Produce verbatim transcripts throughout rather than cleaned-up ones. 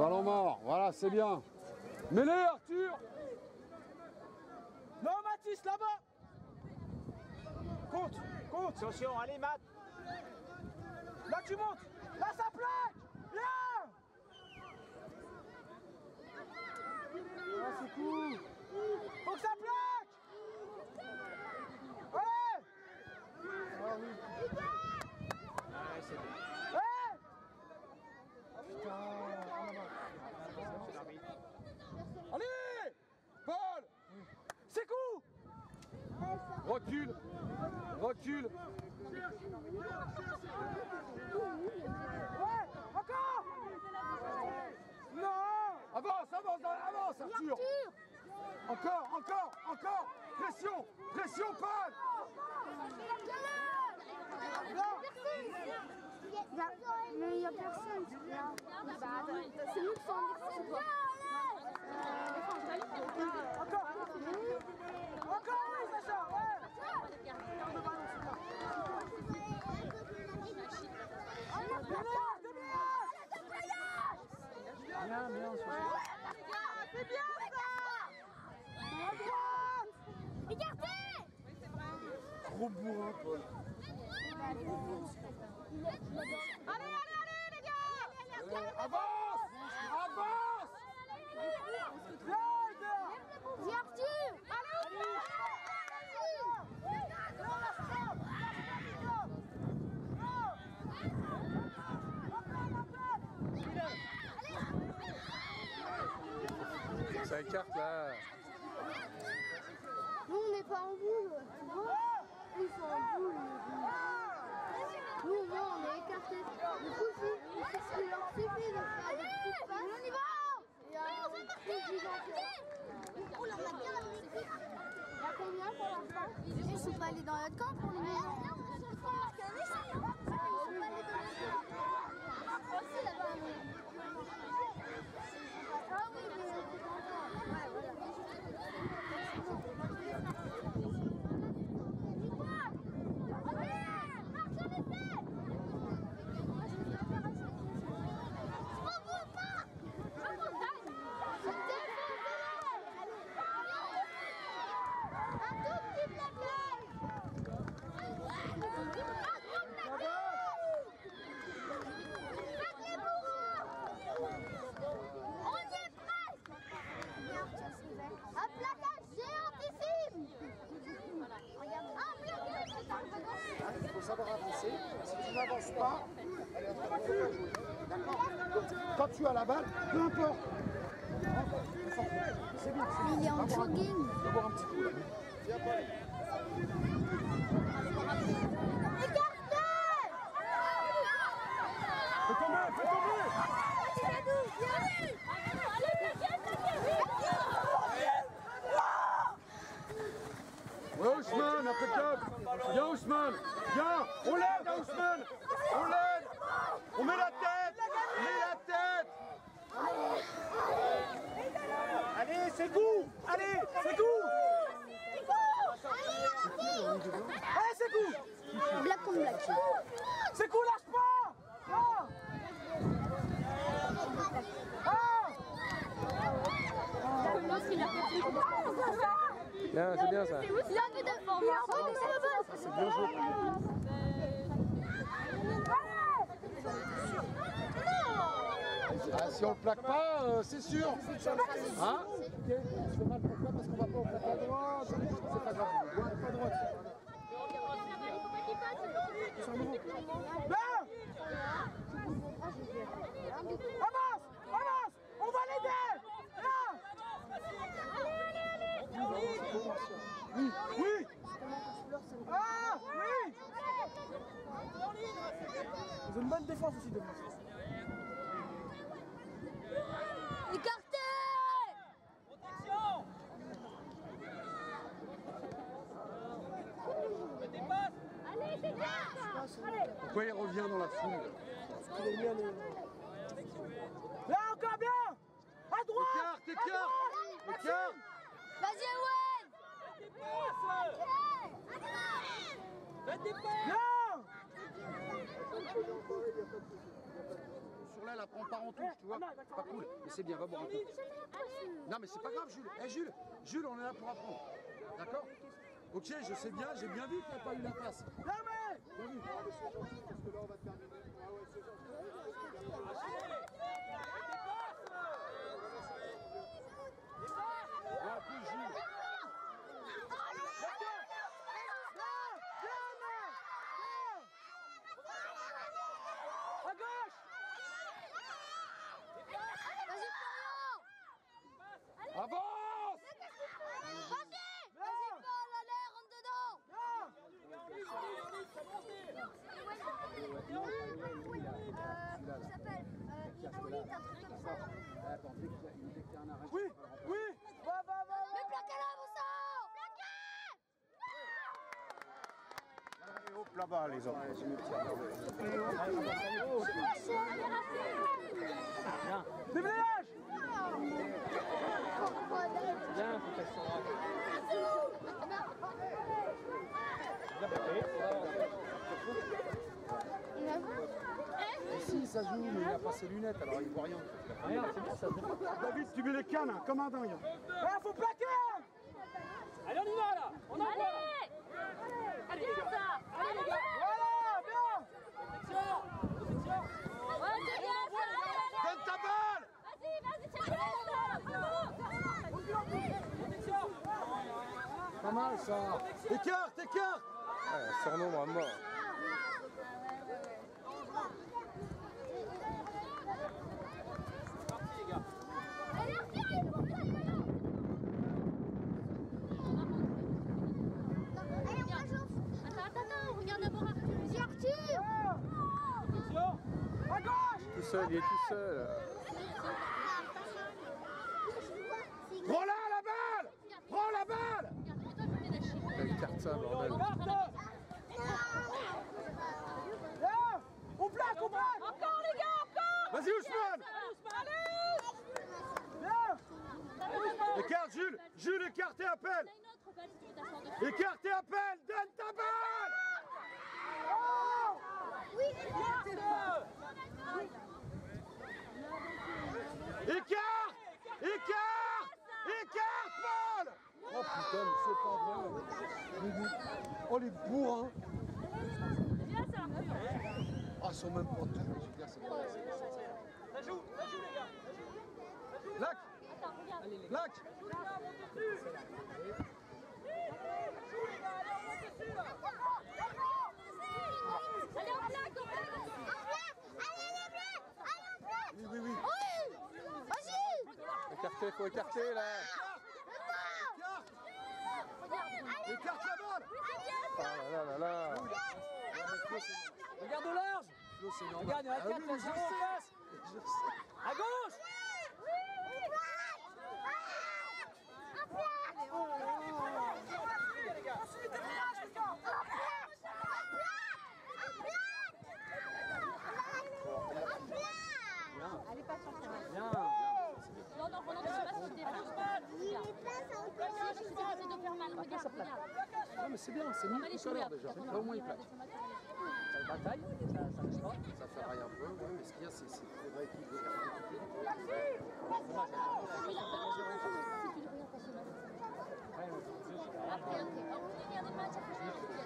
Ballon mort, voilà, c'est bien. Mets-les, Arthur. Non, Mathis, là-bas. Compte, compte. Attention, allez, Matt. Là, tu montes. Là, ça plaque. Viens. Ah, c'est cool. Faut que ça plaque. Allez. Ah, oui. Ouais, c'est bien. Ouais. Putain. Allez, Paul. C'est cool. Recule, recule. Ouais, encore. Non. Avance, avance, avance, Arthur. Encore, encore, encore. Pression, pression, Paul. Mais il n'y a personne. C'est nous qui sommes personne. Encore. Encore, oui, Sacha. Ouais. Bien, bien, c'est bien ça. À droite. Écartez. Trop bourrin, Paul. Allez, allez, allez, les gars. Avance, avance. Dis Arthur. Allez, Ça écarte là. nous, on n'est pas en boule. Ils sont en boule. Nous, au moins, on est écartés. Du coup, si, si ce qui leur suffit de faire des petites passes, on y va. Il y a un truc gigantesque. Oh là, on a bien avancé. Il y a combien pour l'instant? Ils sont pas allés dans notre camp pour les maisons. Ils sont pas allés dans notre camp. Aussi là-bas. Ah oui, mais c'est pas encore. Un placage géantissime. Il faut savoir avancer. Si tu n'avances pas, elle est en train de jouer. D'accord. Donc, quand tu as la balle, peu importe. C'est bien. Mais il est en jogging. On va voir un petit coup là. Viens, Paul. Écartez. Fais tomber, fais tomber. Ouais, Ousmane, impeccable. Viens, Ousmane. Viens. On l'aide, hein, Ousmane. On l'aide. On met la tête. On met la tête. Allez, c'est goût. Allez, c'est goût. Allez, c'est goût. Black contre black. C'est goût, lâche pas. Ah. Ah. Bien, c'est bien ça. Il a un peu de forme. C'est bien joué. Ah, si on le plaque pas, euh, c'est sûr. Hein? Je fais mal pourquoi? Parce qu'on va pas au plaquer à droite. C'est pas grave. Pas droite. Là. Avance, avance. On va l'aider. Là. Oui, oui. Ah, oui. Ils ont une bonne défense aussi devant. Écartez. Protection. Je dépasse. Allez, c'est bien. Pourquoi il revient dans la foule? Là, encore bien. À droite. Écarte, écarte. Écarte. Vas-y, Owen. Faites des passes. Non. Sur là, la on part en touche, tu vois. C'est pas cool, mais c'est bien, va boire un coup. Non, mais c'est pas grave, Jules. Eh, Jules, Jules, on est là pour apprendre. D'accord? Ok, je sais bien, j'ai bien vu qu'il n'y a pas eu la passe. Bien vu. Parce que là, on va terminer. Ah ouais, c'est Voilà, plus Jules. À gauche. Vas-y, Florian. Avance! Vas-y. Vas-y, Paul, allez, rentre dedans. Euh, il s'appelle euh, Hippolyte, un truc comme ça. Attends, dès qu'il y a dès qu'il y a un arrêt. Oui, oui. Va, va, va. Mais plaquez-la, vos sangs. Allez, hop, là-bas, les autres. Je me tire. Déblage. Bien, faut qu'elle soit Si, ça joue, mais il a pas ses lunettes, alors il voit rien. rien, c'est bien ça. David, tu mets les cannes, hein, comme un dingue. Ah, faut plaquer. Allez, on y va là. On envoie. Allez, les gars. Allez, les gars. Voilà, bien. Protection. Protection. Ouais, c'est bien, ça. Donne ta balle. Vas-y, vas-y, tiens, Protection. Pas mal ça. Écarte, écarte. Surnombre à mort. Parti, les gars. Allez, retirez. Allez, on réchauffe. Attends, attends, attends, regarde d'abord Arthur. Vas-y, Arthur. Protection. À gauche. Tout seul, il est tout seul. Prends là la balle. Prends la balle. Il carte ça, bordel. Carte. Bien. On plaque, on plaque. Encore, les gars, encore. Vas-y, Ousmane. Bien. Écarte, Jules. Jules, écarte et appelle. Écarte et appelle. Donne ta balle. Oui, Écarte. Écarte. Écarte, Paul. Oh putain, mais c'est pas vrai. Oh les bourrins. Ah, ils sont même pas tous. Je veux dire, c'est pas vrai. Ça joue, ça joue, les gars. Lac. Lac. allez, on plaque, on plaque. On plaque. Allez, les bleus. Allez, on plaque. Oui, oui, oui. Oui. Vas-y. Écarter, faut écarter là. Écarte la balle. Ah là là là là. Regarde au large. Flo, c'est normal. Regarde, il y en a Ah quatre oui, là, mais je zéro en sais. face. Je sais. À gauche. Allez, pas sur le terrain. Bien. Non, non, Roland, tu sais pas sur le terrain. Il est pas sur le terrain. Je sais pas, c'est de faire mal. Regarde, regarde. Non, mais c'est bien, c'est mieux tout à l'heure déjà. Là, au moins, il plaque. Ça bataille, ça, ça reste pas. Ça fait rien un peu, ouais, mais ce qu'il y a, c'est c'est une vraie équipe de Après, ok. On regarde le match après.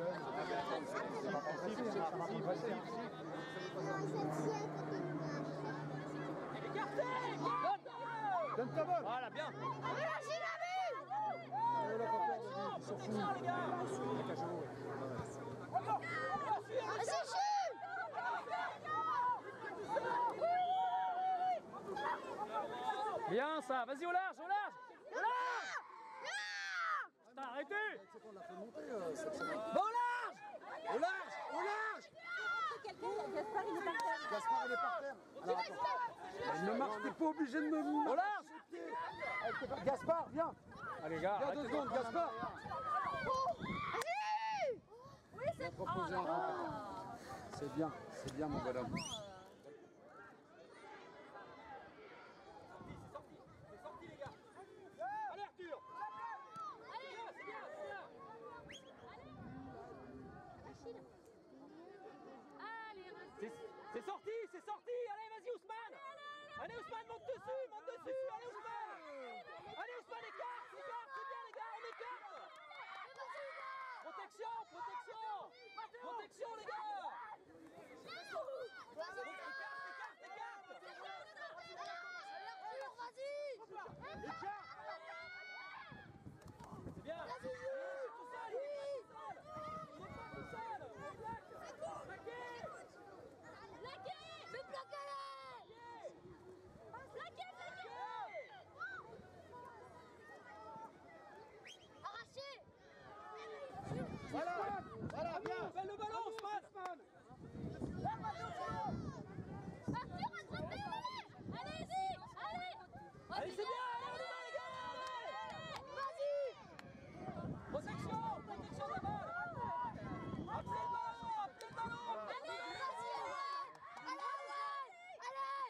Écarté. Donne ta balle. Voilà, bien. J'ai la vue. Protection, les gars. Vas-y, Jules. Bien ça, vas-y au large, au large. Au large. Putain, arrêtez. On l'a fait monter euh, cette semaine. Va au large. Au large. Au large. Gaspard, il est par terre. Alors, attends. Il ne marche, t'es pas obligé de me. Au large. Gaspard, viens. Allez, gars. Viens deux secondes, Gaspard. Vas-y. Oui, c'est Proposer un rencontre. C'est bien, c'est bien, mon bonhomme. C'est sorti, c'est sorti, les gars. Allez, Arthur. Allez. C'est bien, c'est bien. Allez, C'est c'est sorti, c'est sorti. Allez, vas-y, Ousmane. Allez Ousmane, monte dessus, monte dessus, allez Ousmane. Allez Ousmane, écarte, écarte, c'est bien les gars, on écarte. Protection, protection. Protection les gars. Écarte, écarte, écarte. C'est bien. Il est tout seul, il est pas tout seul. Il est pas tout seul. Plaquez. Mais plaquez-les. Plaquez, plaquez. Arrachez. Voilà, voilà, bien. Fais le ballon, Ousmane. Arthur, attrapez-les. Allez-y, allez. Allez, c'est bien, allez, on y va les gars, allez. Vas-y. Protection, protection de la balle. Appelez le ballon, appelez le ballon. Allez, vas-y, allez. Allez,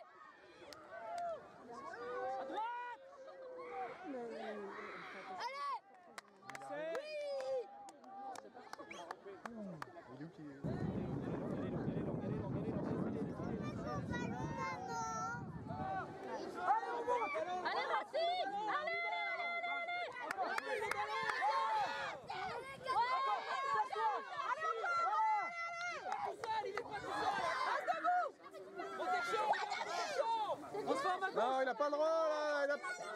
À droite. allez. C'est... Allez, on monte. Allez, Racine. Allez, allez, Tout seul, il est pas tout seul. Protection, protection. On se forme à gauche. Non, il n'a pas le droit là. Il a...